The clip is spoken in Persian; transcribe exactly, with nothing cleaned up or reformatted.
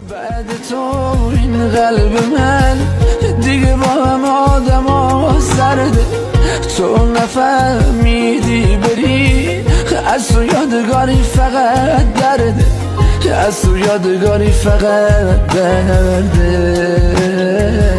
بعد تو این قلب من دیگه با هم آدم ها سرده. تو نفهمیدی بری از تو یادگاری فقط درده، از تو یادگاری فقط درده.